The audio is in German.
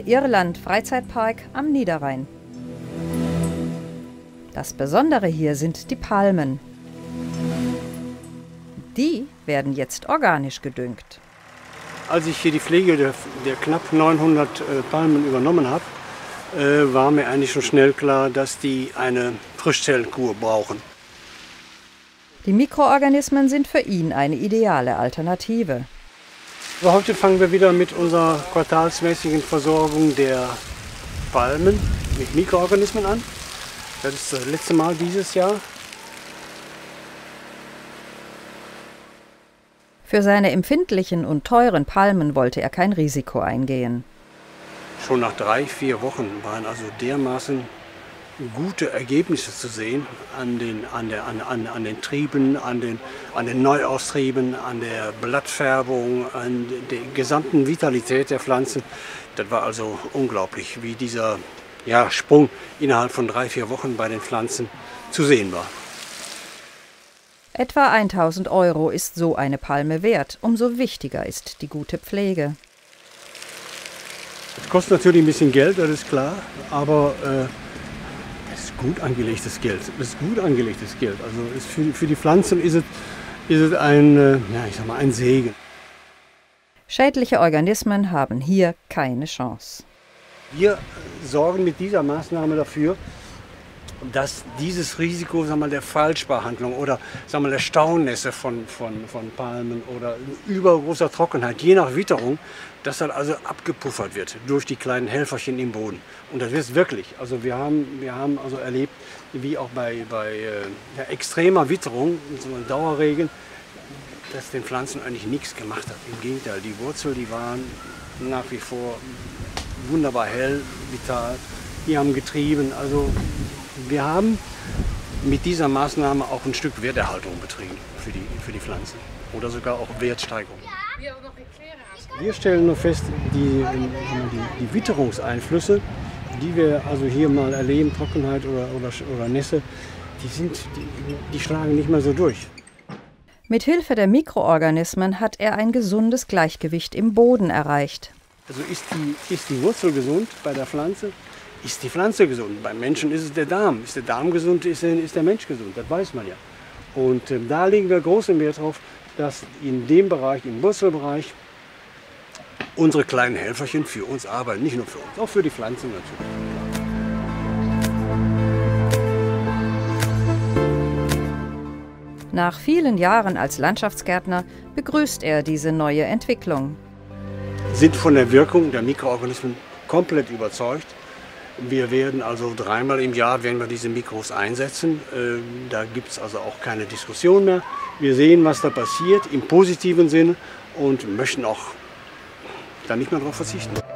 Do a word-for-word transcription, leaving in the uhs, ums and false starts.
der Irland-Freizeitpark am Niederrhein. Das Besondere hier sind die Palmen. Die werden jetzt organisch gedüngt. Als ich hier die Pflege der, der knapp neunhundert äh, Palmen übernommen habe, äh, war mir eigentlich schon schnell klar, dass die eine Frischzellkur brauchen. Die Mikroorganismen sind für ihn eine ideale Alternative. So, heute fangen wir wieder mit unserer quartalsmäßigen Versorgung der Palmen mit Mikroorganismen an. Das ist das letzte Mal dieses Jahr. Für seine empfindlichen und teuren Palmen wollte er kein Risiko eingehen. Schon nach drei, vier Wochen waren also dermaßen gute Ergebnisse zu sehen an den, an der, an, an, an den Trieben, an den, an den Neuaustrieben, an der Blattfärbung, an der gesamten Vitalität der Pflanzen. Das war also unglaublich, wie dieser ja, Sprung innerhalb von drei, vier Wochen bei den Pflanzen zu sehen war. Etwa tausend Euro ist so eine Palme wert. Umso wichtiger ist die gute Pflege. Es kostet natürlich ein bisschen Geld, das ist klar, aber äh, es ist gut angelegtes Geld. Es ist gut angelegtes Geld. Also ist für, für die Pflanzen ist es, ist es ein, äh, ja, ich sag mal, ein Segen. Schädliche Organismen haben hier keine Chance. Wir sorgen mit dieser Maßnahme dafür, dass dieses Risiko, sagen wir mal, der Falschbehandlung oder sagen wir mal, der Staunässe von, von, von Palmen oder übergroßer Trockenheit, je nach Witterung, dass das also abgepuffert wird durch die kleinen Helferchen im Boden. Und das ist wirklich. Also wir haben, wir haben also erlebt, wie auch bei, bei ja, extremer Witterung, so einem Dauerregen, dass den Pflanzen eigentlich nichts gemacht hat. Im Gegenteil, die Wurzeln, die waren nach wie vor wunderbar hell, vital. Die haben getrieben. Also wir haben mit dieser Maßnahme auch ein Stück Werterhaltung betrieben für die, für die Pflanzen oder sogar auch Wertsteigerung. Wir stellen nur fest, die, die, die Witterungseinflüsse, die wir also hier mal erleben, Trockenheit oder, oder, oder Nässe, die, sind, die, die schlagen nicht mehr so durch. Mit Hilfe der Mikroorganismen hat er ein gesundes Gleichgewicht im Boden erreicht. Also ist die, ist die Wurzel gesund bei der Pflanze, ist die Pflanze gesund. Beim Menschen ist es der Darm. Ist der Darm gesund, ist der, ist der Mensch gesund. Das weiß man ja. Und äh, da legen wir großen Wert darauf, dass in dem Bereich, im Wurzelbereich, unsere kleinen Helferchen für uns arbeiten. Nicht nur für uns, auch für die Pflanzen natürlich. Nach vielen Jahren als Landschaftsgärtner begrüßt er diese neue Entwicklung. Sind von der Wirkung der Mikroorganismen komplett überzeugt. Wir werden also dreimal im Jahr werden wir diese Mikros einsetzen. Da gibt es also auch keine Diskussion mehr. Wir sehen, was da passiert im positiven Sinne und möchten auch dann nicht mehr darauf verzichten.